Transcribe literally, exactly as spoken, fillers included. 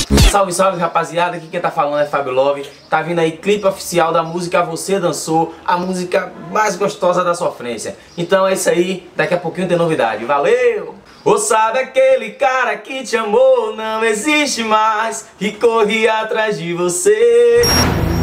Salve, salve, rapaziada, aqui quem tá falando é Fábio Love. Tá vindo aí clipe oficial da música Você Dançou, a música mais gostosa da sofrência. Então é isso aí, daqui a pouquinho tem novidade. Valeu! Ou sabe aquele cara que te amou, não existe mais, que corria atrás de você.